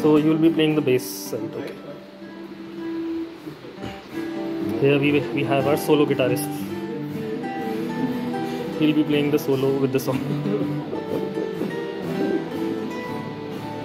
So you will be playing the bass cent. Okay. Here we have our solo guitarist. He'll be playing the solo with the song.